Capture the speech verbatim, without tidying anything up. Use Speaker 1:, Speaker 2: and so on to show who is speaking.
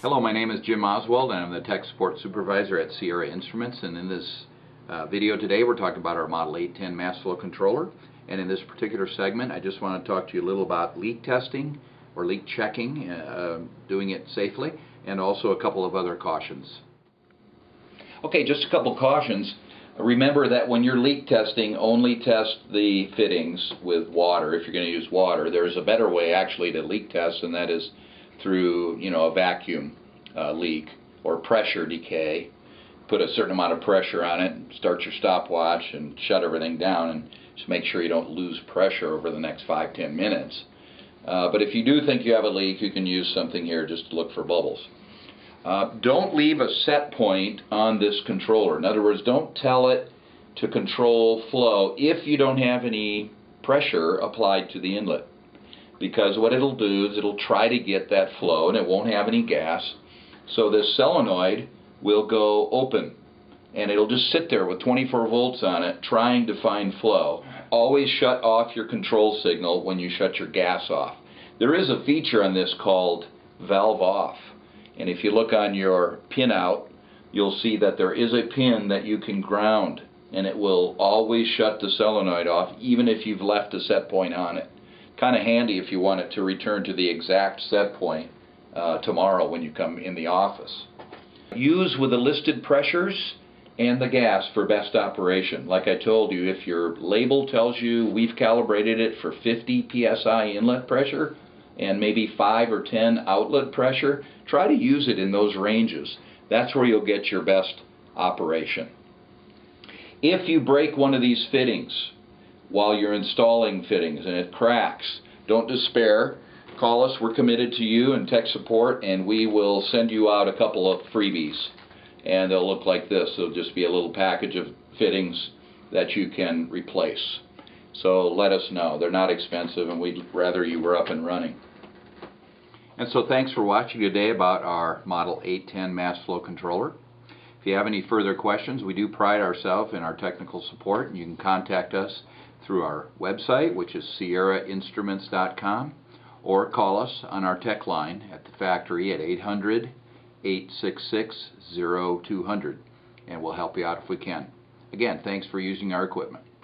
Speaker 1: Hello, my name is Jim Oswald and I'm the Tech Support Supervisor at Sierra Instruments, and in this uh, video today we're talking about our Model eight ten Mass Flow Controller. And in this particular segment I just want to talk to you a little about leak testing or leak checking, uh, doing it safely, and also a couple of other cautions. Okay, just a couple cautions. Remember that when you're leak testing, only test the fittings with water if you're going to use water. There's a better way actually to leak test, and that is through, you know, a vacuum uh, leak or pressure decay. Put a certain amount of pressure on it, start your stopwatch and shut everything down, and just make sure you don't lose pressure over the next five to ten minutes. Uh, but if you do think you have a leak, you can use something here just to look for bubbles. Uh, don't leave a set point on this controller. In other words, don't tell it to control flow if you don't have any pressure applied to the inlet. Because what it'll do is it'll try to get that flow and it won't have any gas. So this solenoid will go open and it'll just sit there with twenty-four volts on it trying to find flow. Always shut off your control signal when you shut your gas off. There is a feature on this called valve off. And if you look on your pinout, you'll see that there is a pin that you can ground, and it will always shut the solenoid off even if you've left a set point on it. Kind of handy if you want it to return to the exact set point uh, tomorrow when you come in the office. Use with the listed pressures and the gas for best operation. Like I told you, if your label tells you we've calibrated it for fifty P S I inlet pressure and maybe five or ten outlet pressure, try to use it in those ranges. That's where you'll get your best operation. If you break one of these fittings while you're installing fittings and it cracks, don't despair. Call us. We're committed to you and tech support, and we will send you out a couple of freebies. And they'll look like this. It'll just be a little package of fittings that you can replace. So let us know. They're not expensive, and we'd rather you were up and running. And so thanks for watching today about our Model eight ten Mass Flow Controller. If you have any further questions, we do pride ourselves in our technical support, and you can contact us through our website, which is sierra instruments dot com, or call us on our tech line at the factory at eight hundred, eight six six, zero two hundred, and we'll help you out if we can. Again, thanks for using our equipment.